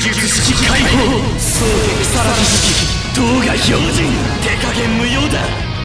術式解放蒼天草薙式動画標準